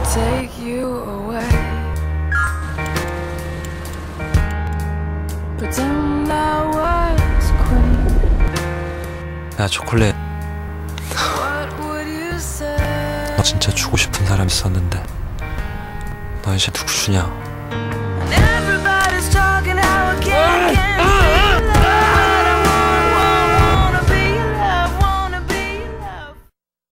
take you away. Pretend I was queen. 야 초콜릿, What would you say? 너 진짜 주고 싶은 사람 있었는데 너 이제 누구 주냐?